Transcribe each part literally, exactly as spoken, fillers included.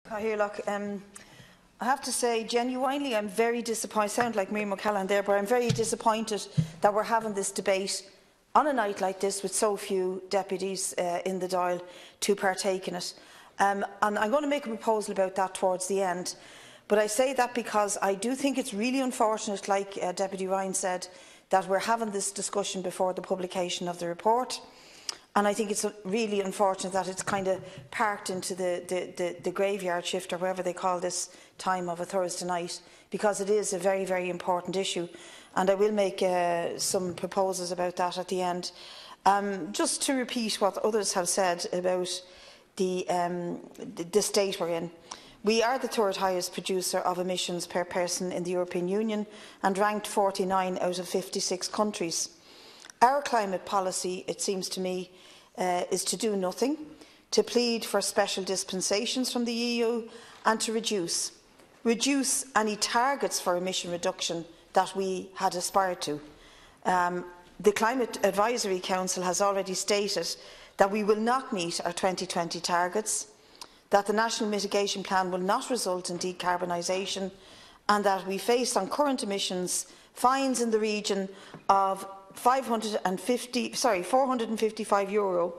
Cathaoirleach, um, I have to say, genuinely, I'm very disappointed. I sound like Miriam O'Callaghan there, but I'm very disappointed that we're having this debate on a night like this with so few deputies uh, in the Dáil to partake in it. Um, and I'm going to make a proposal about that towards the end. But I say that because I do think it's really unfortunate, like uh, Deputy Ryan said, that we're having this discussion before the publication of the report. And I think it's really unfortunate that it's kind of parked into the, the, the, the graveyard shift, or whatever they call this time of a Thursday night, because it is a very, very important issue. And I will make uh, some proposals about that at the end. Um, just to repeat what others have said about the, um, the, the state we're in. We are the third highest producer of emissions per person in the European Union and ranked forty-nine out of fifty-six countries. Our climate policy, it seems to me, uh, is to do nothing, to plead for special dispensations from the E U and to reduce, reduce any targets for emission reduction that we had aspired to. Um, the Climate Advisory Council has already stated that we will not meet our twenty twenty targets, that the National Mitigation Plan will not result in decarbonisation, and that we face on current emissions fines in the region of five hundred fifty, sorry, four hundred fifty-five euro,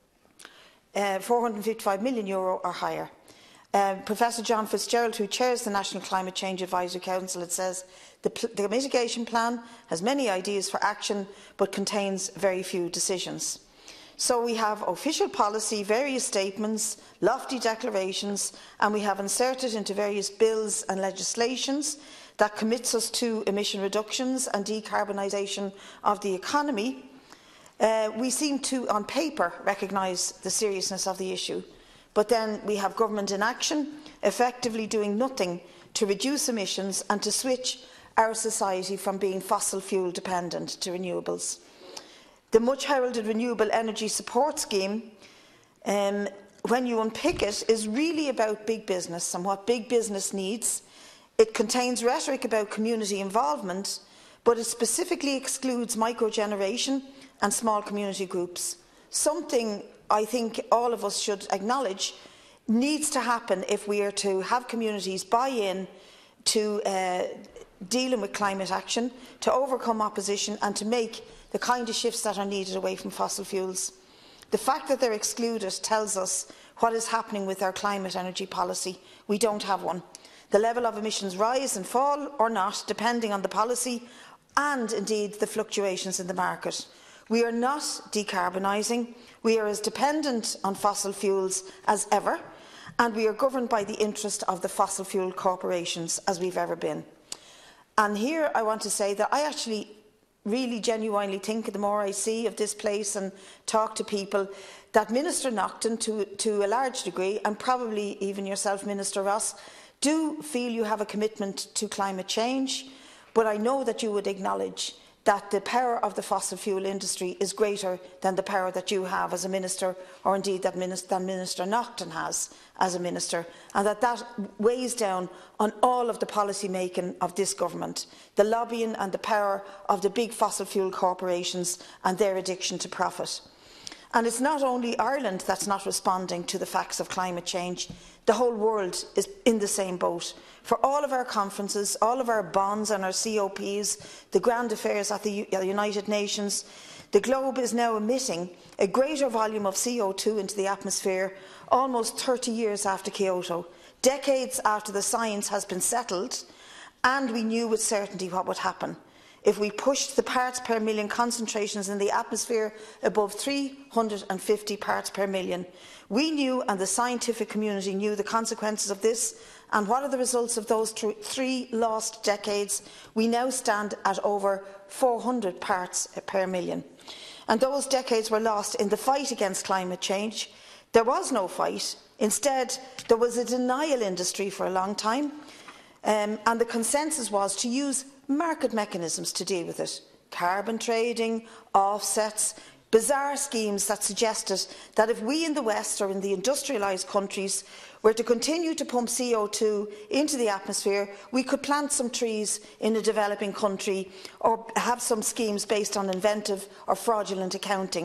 uh, four hundred fifty-five million euro or higher. Uh, Professor John Fitzgerald, who chairs the National Climate Change Advisory Council, it says the, the mitigation plan has many ideas for action but contains very few decisions. So we have official policy, various statements, lofty declarations, and we have inserted into various bills and legislations that commits us to emission reductions and decarbonisation of the economy. Uh, we seem to, on paper, recognise the seriousness of the issue, but then we have government inaction, effectively doing nothing to reduce emissions and to switch our society from being fossil fuel dependent to renewables. The much heralded Renewable Energy Support Scheme, um, when you unpick it, is really about big business and what big business needs. It contains rhetoric about community involvement, but it specifically excludes microgeneration and small community groups. Something I think all of us should acknowledge needs to happen if we are to have communities buy in to uh, dealing with climate action, to overcome opposition and to make the kind of shifts that are needed away from fossil fuels. The fact that they're excluded tells us what is happening with our climate energy policy. We don't have one. The level of emissions rise and fall or not, depending on the policy and indeed the fluctuations in the market. We are not decarbonising. We are as dependent on fossil fuels as ever, and we are governed by the interest of the fossil fuel corporations as we've ever been. And here I want to say that I actually really genuinely think, the more I see of this place and talk to people, that Minister Naughton, to, to a large degree, and probably even yourself, Minister Ross, do feel you have a commitment to climate change, but I know that you would acknowledge that the power of the fossil fuel industry is greater than the power that you have as a minister, or indeed that Minister, that Minister Naughton has as a minister, and that that weighs down on all of the policy making of this government, the lobbying and the power of the big fossil fuel corporations and their addiction to profit. And it's not only Ireland that's not responding to the facts of climate change. The whole world is in the same boat. For all of our conferences, all of our bonds and our C O Ps, the grand affairs at the United Nations, the globe is now emitting a greater volume of C O two into the atmosphere almost thirty years after Kyoto, decades after the science has been settled, and we knew with certainty what would happen if we pushed the parts per million concentrations in the atmosphere above three hundred fifty parts per million. We knew, and the scientific community knew, the consequences of this. And what are the results of those three lost decades? We now stand at over four hundred parts per million. And those decades were lost in the fight against climate change. There was no fight. Instead, there was a denial industry for a long time. Um, and the consensus was to use market mechanisms to deal with it. Carbon trading, offsets, bizarre schemes that suggested that if we in the West or in the industrialised countries were to continue to pump C O two into the atmosphere, we could plant some trees in a developing country or have some schemes based on inventive or fraudulent accounting.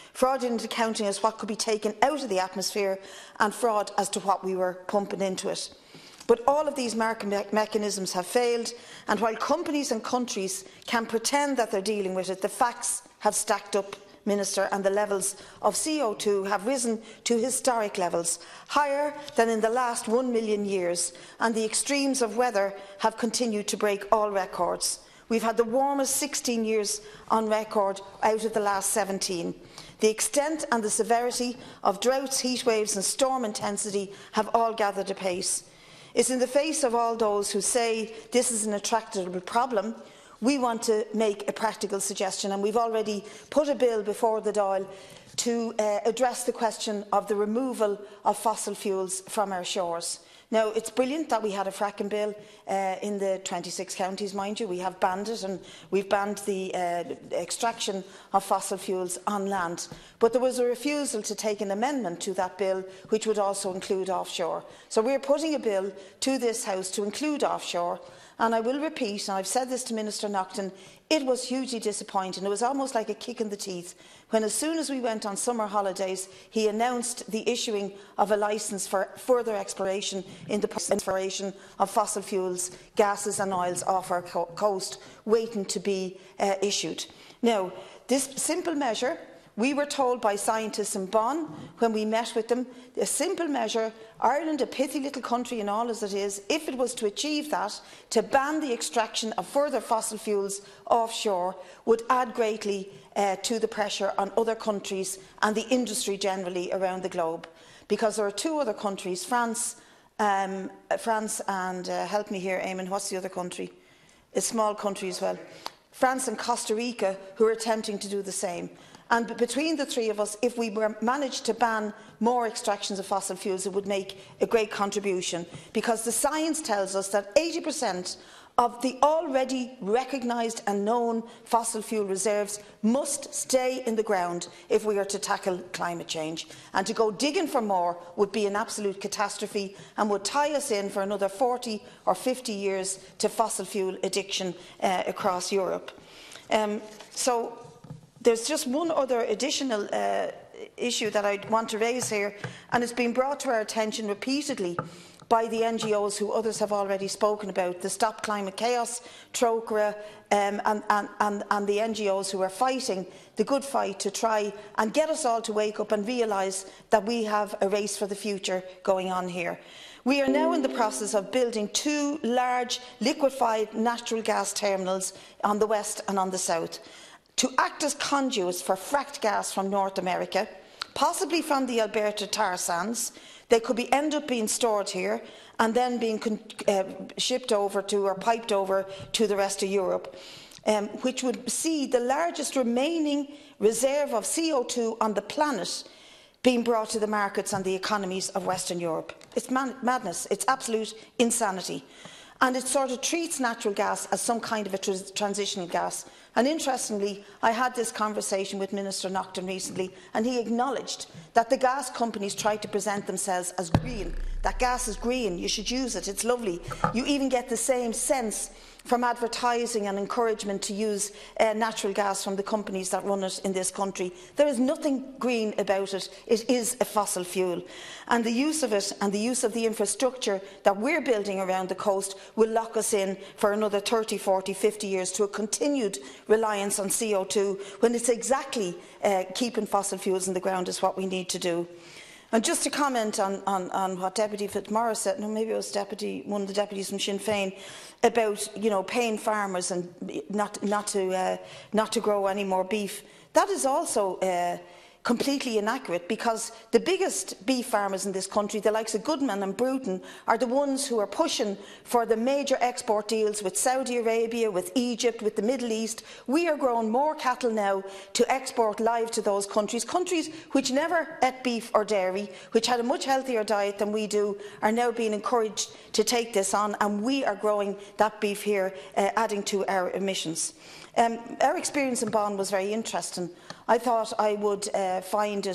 Fraudulent accounting is what could be taken out of the atmosphere, and fraud as to what we were pumping into it. But all of these market me mechanisms have failed, and while companies and countries can pretend that they're dealing with it, the facts have stacked up, Minister, and the levels of C O two have risen to historic levels, higher than in the last one million years, and the extremes of weather have continued to break all records. We've had the warmest sixteen years on record out of the last seventeen. The extent and the severity of droughts, heatwaves and storm intensity have all gathered apace. It's in the face of all those who say this is an intractable problem, we want to make a practical suggestion, and we've already put a bill before the Dáil to uh, address the question of the removal of fossil fuels from our shores. Now, it's brilliant that we had a fracking bill uh, in the twenty-six counties, mind you. We have banned it, and we've banned the uh, extraction of fossil fuels on land. But there was a refusal to take an amendment to that bill, which would also include offshore. So we're putting a bill to this House to include offshore. And I will repeat, and I've said this to Minister Naughton, it was hugely disappointing. It was almost like a kick in the teeth when, as soon as we went on summer holidays, he announced the issuing of a licence for further exploration in the exploration of fossil fuels, gases and oils off our co coast, waiting to be uh, issued. Now, this simple measure, we were told by scientists in Bonn when we met with them, a simple measure, Ireland, a pithy little country and all as it is, if it was to achieve that, to ban the extraction of further fossil fuels offshore, would add greatly uh, to the pressure on other countries and the industry generally around the globe. Because there are two other countries, France, um, France and, uh, help me here, Eamon, what's the other country? A small country as well. France and Costa Rica, who are attempting to do the same. And between the three of us, if we were managed to ban more extractions of fossil fuels, it would make a great contribution, because the science tells us that eighty percent of the already recognised and known fossil fuel reserves must stay in the ground if we are to tackle climate change. And to go digging for more would be an absolute catastrophe and would tie us in for another forty or fifty years to fossil fuel addiction uh, across Europe. Um, so, There's just one other additional uh, issue that I want to raise here, and it's been brought to our attention repeatedly by the N G Os who others have already spoken about, the Stop Climate Chaos, Trócaire, um, and, and, and, and the N G Os who are fighting the good fight to try and get us all to wake up and realise that we have a race for the future going on here. We are now in the process of building two large liquefied natural gas terminals on the west and on the south, to act as conduits for fracked gas from North America, possibly from the Alberta tar sands. They could be, end up being stored here and then being uh, shipped over to or piped over to the rest of Europe, um, which would see the largest remaining reserve of C O two on the planet being brought to the markets and the economies of Western Europe. It's man madness. It's absolute insanity. And it sort of treats natural gas as some kind of a tr transitional gas. And interestingly, I had this conversation with Minister Naughton recently, and he acknowledged that the gas companies tried to present themselves as green. That gas is green, you should use it, it's lovely. You even get the same sense from advertising and encouragement to use uh, natural gas from the companies that run it in this country. There is nothing green about it. It is a fossil fuel. And the use of it and the use of the infrastructure that we're building around the coast will lock us in for another thirty, forty, fifty years to a continued reliance on C O two, when it's exactly uh, keeping fossil fuels in the ground is what we need to do. And just to comment on, on, on what Deputy Fitzmaurice said, no, maybe it was Deputy, one of the deputies from Sinn Féin, about, you know, paying farmers and not, not, to, uh, not to grow any more beef. That is also uh, completely inaccurate, because the biggest beef farmers in this country, the likes of Goodman and Bruton, are the ones who are pushing for the major export deals with Saudi Arabia, with Egypt, with the Middle East. We are growing more cattle now to export live to those countries. Countries which never ate beef or dairy, which had a much healthier diet than we do, are now being encouraged to take this on, and we are growing that beef here, uh, adding to our emissions. Um, our experience in Bonn was very interesting. I thought I would uh, find it,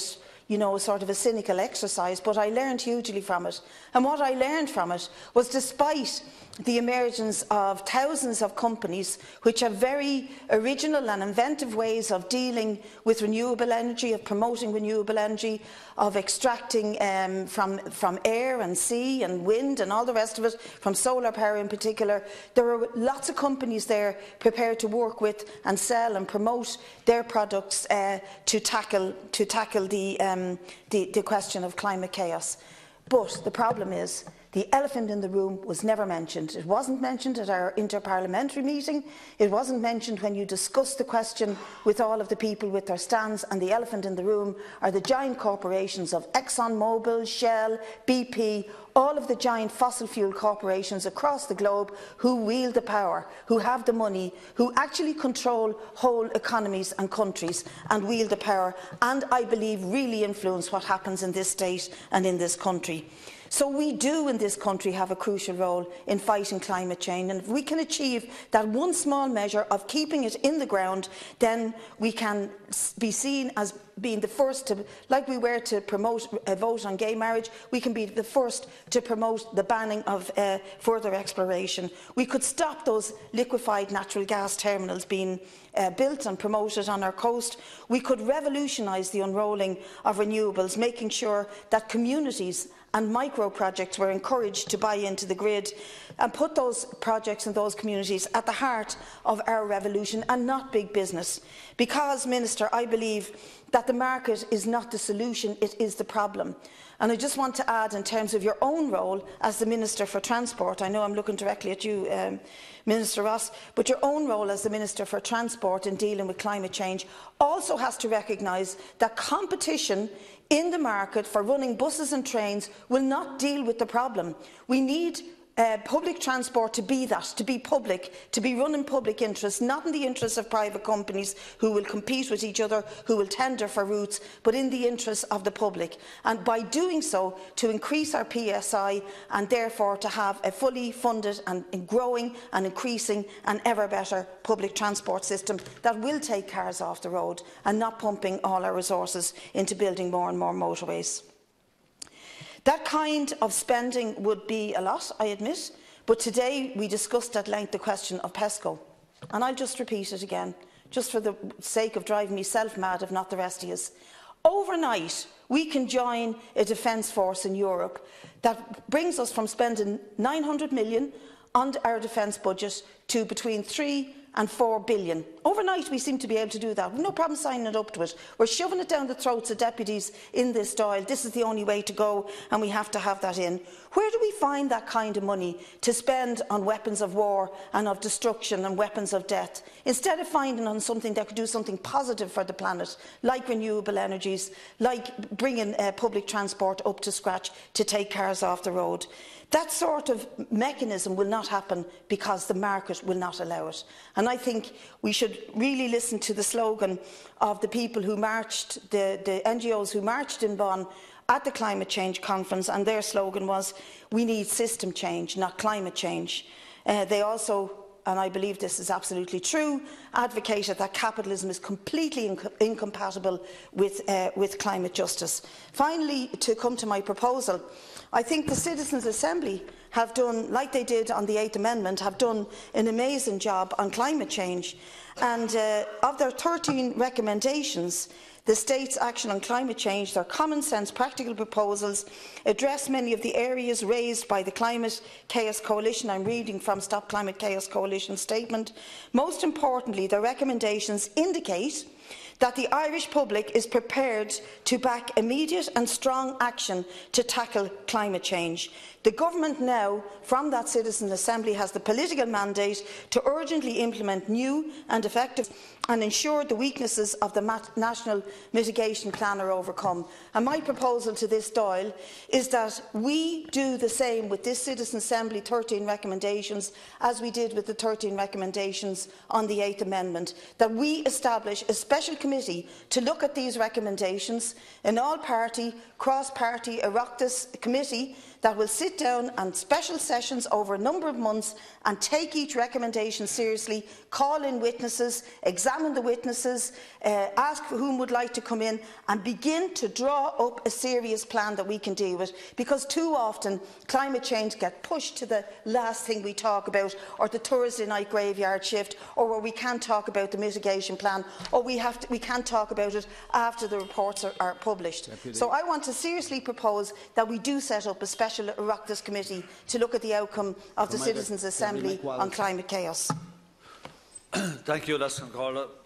you know, sort of a cynical exercise, but I learned hugely from it. And what I learned from it was, despite the emergence of thousands of companies which have very original and inventive ways of dealing with renewable energy, of promoting renewable energy, of extracting um, from, from air and sea and wind and all the rest of it, from solar power in particular, there are lots of companies there prepared to work with and sell and promote their products uh, to tackle, to tackle the, um, the, the question of climate chaos. But the problem is, the elephant in the room was never mentioned. It wasn't mentioned at our interparliamentary meeting. It wasn't mentioned when you discussed the question with all of the people with their stands. And the elephant in the room are the giant corporations of ExxonMobil, Shell, B P, all of the giant fossil fuel corporations across the globe who wield the power, who have the money, who actually control whole economies and countries and wield the power, and I believe really influence what happens in this state and in this country. So we do in this country have a crucial role in fighting climate change, and if we can achieve that one small measure of keeping it in the ground, then we can be seen as being the first to, like we were to promote a vote on gay marriage, we can be the first to promote the banning of uh, further exploration. We could stop those liquefied natural gas terminals being uh, built and promoted on our coast. We could revolutionise the unrolling of renewables, making sure that communities and micro projects were encouraged to buy into the grid, and put those projects and those communities at the heart of our revolution and not big business. Because, Minister, I believe that the market is not the solution, it is the problem. And I just want to add, in terms of your own role as the Minister for Transport, I know I'm looking directly at you, um, Minister Ross, but your own role as the Minister for Transport in dealing with climate change also has to recognise that competition in the market for running buses and trains will not deal with the problem. We need Uh, public transport to be that, to be public, to be run in public interest, not in the interests of private companies who will compete with each other, who will tender for routes, but in the interests of the public. And by doing so, to increase our P S I and therefore to have a fully funded and growing and increasing and ever better public transport system that will take cars off the road and not pumping all our resources into building more and more motorways. That kind of spending would be a lot, I admit, but today we discussed at length the question of PESCO. And I'll just repeat it again, just for the sake of driving myself mad, if not the rest of us. Overnight, we can join a defence force in Europe that brings us from spending nine hundred million on our defence budget to between three and four billion. Overnight we seem to be able to do that. We've no problem signing it up to it. We're shoving it down the throats of deputies in this Dáil. This is the only way to go, and we have to have that in. Where do we find that kind of money to spend on weapons of war and of destruction and weapons of death, instead of finding on something that could do something positive for the planet, like renewable energies, like bringing uh, public transport up to scratch to take cars off the road? That sort of mechanism will not happen because the market will not allow it. And I think we should really listen to the slogan of the people who marched, the, the N G Os who marched in Bonn at the climate change conference, and their slogan was, "We need system change, not climate change." Uh, they also, and I believe this is absolutely true, advocated that capitalism is completely inc incompatible with, uh, with climate justice. Finally, to come to my proposal, I think the Citizens' Assembly have done, like they did on the eighth Amendment, have done an amazing job on climate change. And uh, of their thirteen recommendations, the state's action on climate change, their common sense, practical proposals, address many of the areas raised by the Climate Chaos Coalition. I'm reading from Stop Climate Chaos Coalition's statement. Most importantly, their recommendations indicate that the Irish public is prepared to back immediate and strong action to tackle climate change. The government now, from that Citizens' Assembly, has the political mandate to urgently implement new and effective and ensure the weaknesses of the National Mitigation Plan are overcome. And my proposal to this Dáil is that we do the same with this Citizens' Assembly thirteen recommendations as we did with the thirteen recommendations on the eighth Amendment, that we establish a special committee to look at these recommendations, an all-party, cross-party Oireachtas committee that will sit down on special sessions over a number of months and take each recommendation seriously, call in witnesses, examine the witnesses, uh, ask whom would like to come in and begin to draw up a serious plan that we can deal with. Because too often climate change gets pushed to the last thing we talk about, or the Thursday night graveyard shift, or where we can't talk about the mitigation plan, or we, have to, we can't talk about it after the reports are, are published. Deputy. So I want to seriously propose that we do set up a special Oireachtas committee to look at the outcome of the Citizens' Assembly on climate chaos. Thank you, Leslie Carla.